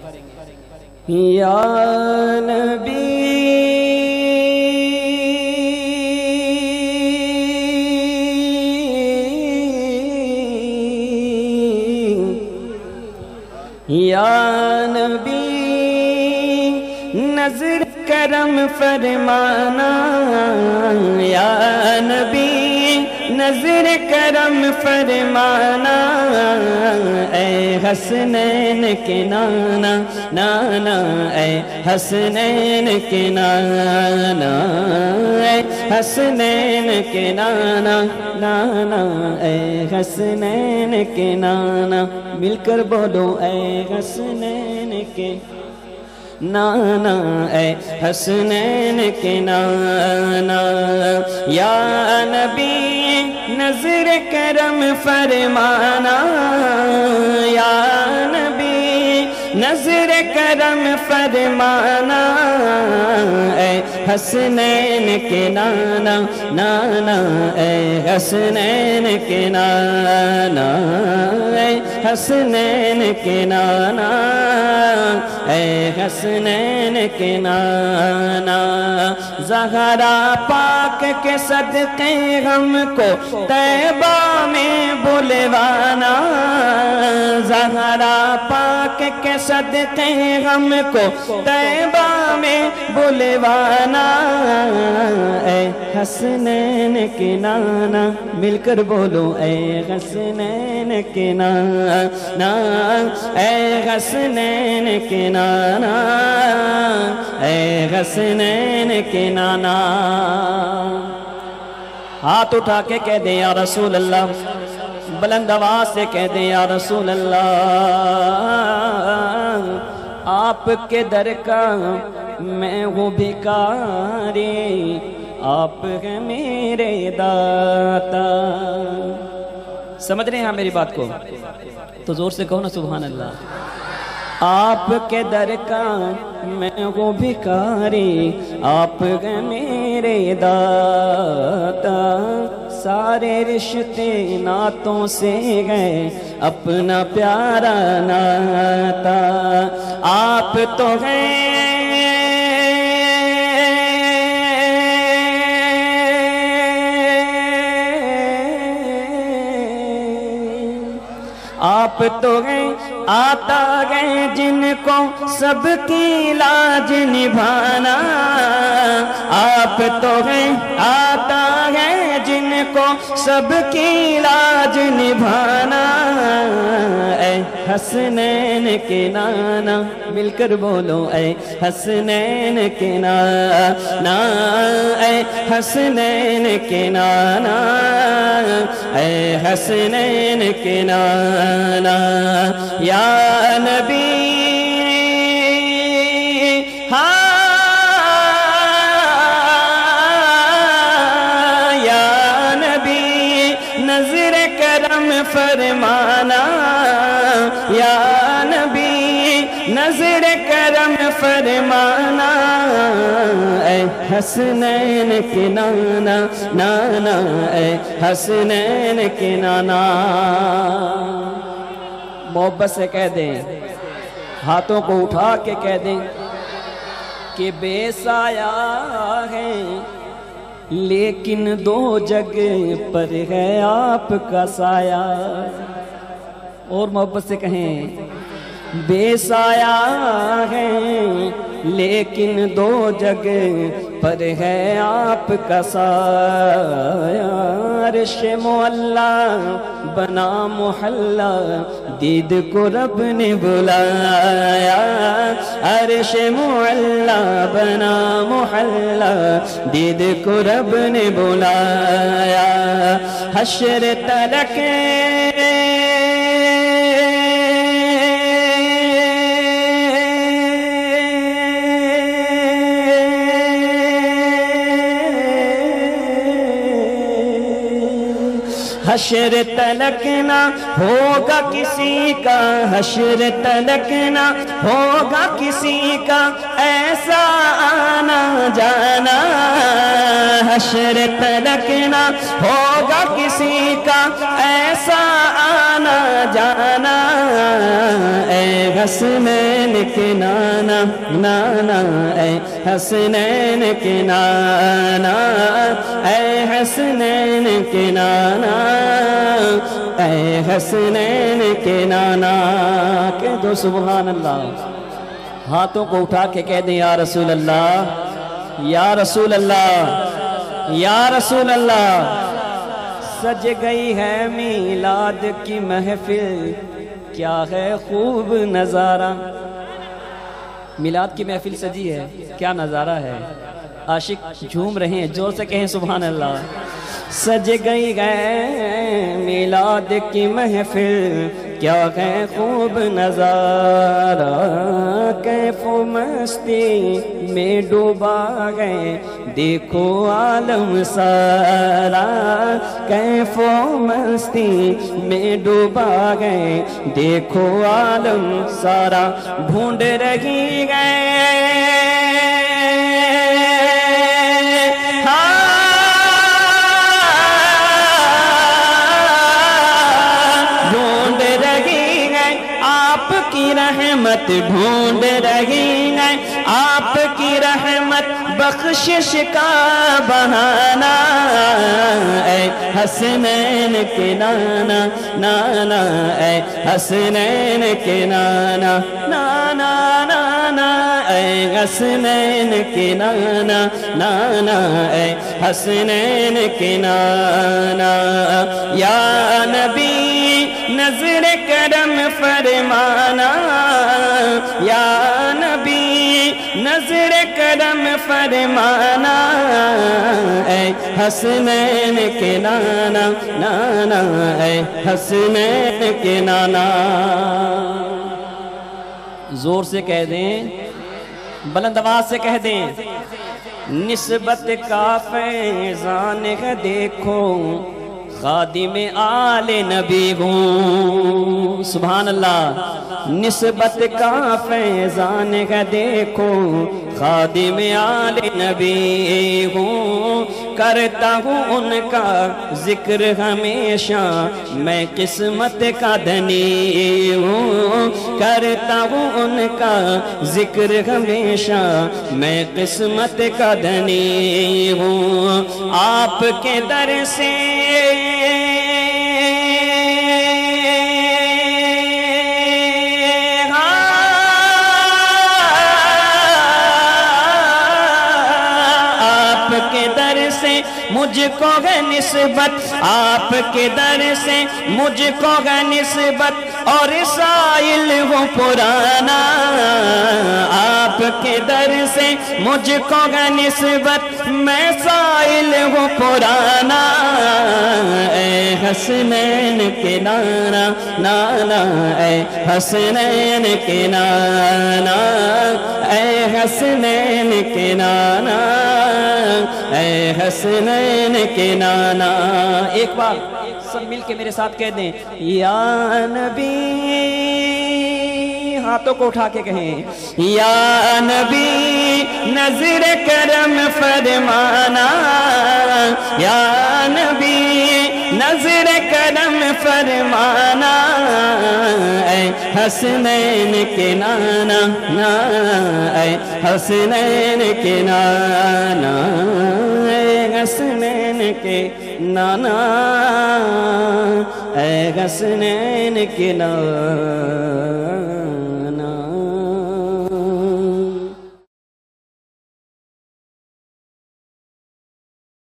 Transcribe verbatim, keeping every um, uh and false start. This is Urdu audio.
یا نبی یا نبی نظر کرم فرمانا، یا نبی نظر کرم فرمانا، اے حسنین کے نانا نانا، اے حسنین کے نانا، اے حسنین کے نانا نانا، اے حسنین کے نانا، مل کر بولو اے حسنین کے نانا، اے حسنین کے نانا، یا نبی نظر کرم فرمانا، یا نبی نظر کرم فرمانا، اے حسنین کے نانا نانا، اے حسنین کے نانا، اے حسنین کے نانا، اے حسنین کے نانا، زہرا پاک کے صدقے ہم کو طیبہ میں بلوانا، زہرا پاک کے صدقے ہم کو طیبہ میں بلوانا، اے حسنین کے نانا، مل کر بولو اے حسنین کے نانا، اے حسنین کے نانا، اے حسنین کے نانا۔ ہاتھ اٹھا کے کہہ دیں یا رسول اللہ، بلند آواز سے کہہ دیں یا رسول اللہ، آپ کے در کا میں ہوں بھکاری، آپ ہیں میرے داتا۔ سمجھ رہے ہیں میری بات کو؟ تو زور سے کہو نا سبحان اللہ۔ آپ کے در کا میں ہوں بھکاری، آپ ہیں میرے داتا، سارے رشتے ناتوں سے گئے اپنا پیارا ناتا، آپ تو ہیں آپ تو ہیں آتا گئے جن کو سب کی لاج نبھانا، آپ تو ہیں آتا ہے جن کو سب کی لاج نبھانا، اے حسنین کے نانا، مل کر بولو اے حسنین کے نانا، اے حسنین کے نانا، اے حسنین کے نانا، یا نبی ہاں، یا نبی نظر کرم فرمانا، یا نبی نظر کرم فرمانا، اے حسنین کے نانا نانا، اے حسنین کے نانا۔ محبت سے کہہ دیں، ہاتھوں کو اٹھا کے کہہ دیں کہ بے سایہ ہے لیکن دو جگہ پر ہے آپ کا سایہ، اور محبت سے کہیں بے سایہ ہے لیکن دو جگہ پر ہے آپ کا سایہ، عرش معلا بنا محلہ دید کو رب نے بلایا، عرش معلا بنا محلہ دید کو رب نے بلایا، حشر تلک حشر تلک نہ ہوگا کسی کا، حشر تلک نہ ہوگا کسی کا ایسا آنا جانا، حشر تلک نہ ہوگا کسی کا ایسا آنا جانا، اے حسنین کے نانا نانا اے حسنین کے نانا اے حسنین کے نانا اے حسنین کے نانا کہہ دو سبحان اللہ ہاتھوں کو اٹھا کے کہہ دیں یا رسول اللہ یا رسول اللہ یا رسول اللہ سج گئی ہے میلاد کی محفل کیا ہے خوب نظارہ میلاد کی محفل سجی ہے کیا نظارہ ہے عاشق جھوم رہے ہیں زور سے کہیں سبحان اللہ سج گئی ہے میلاد کی محفل کیا ہے خوب نظارہ کیف و مستی میں ڈوبا گئے دیکھو عالم سارا کیف و مستی میں ڈوبا گئے دیکھو عالم سارا ڈھونڈ رہی گئے رحمت ڈھونڈ رہی ہے آپ کی رحمت بخشش کا بہانہ اے حسنین کے نانا نانا اے حسنین کے نانا نانا نانا اے حسنین کے نانا نانا اے حسنین کے نانا یا نبی نظر کرم فرمانا یا نبی نظر کرم فرمانا اے حسنین کے نانا نانا اے حسنین کے نانا زور سے کہہ دیں بلند آواز سے کہہ دیں نسبت کا فیضان ہے دیکھو خادم آل نبی ہوں سبحان اللہ نسبت کا فیضان ہے دیکھو خادم آل نبی ہوں کرتا ہوں ان کا ذکر ہمیشہ میں قسمت کا دھنی ہوں کرتا ہوں ان کا ذکر ہمیشہ میں قسمت کا دھنی ہوں آپ کے در سے مجھ کو ہے نسبت آپ کے در سے مجھ کو ہے نسبت اور سائل ہوں پرانا آپ کے در سے مجھ کو ہے نسبت میں سائل ہوں پرانا اے حسنین کے نانا نانا اے حسنین کے نانا اے حسنین کے نانا اے حسنین کے نانا ایک بار سب مل کے میرے ساتھ کہہ دیں یا نبی ہاتھوں کو اٹھا کے کہیں یا نبی نظر کرم فرمانا یا نبی نظر کرم فرمانا اے حسنین کے نانا نانا اے حسنین کے نانا اے حسنین کے نانا اے حسنین کے نانا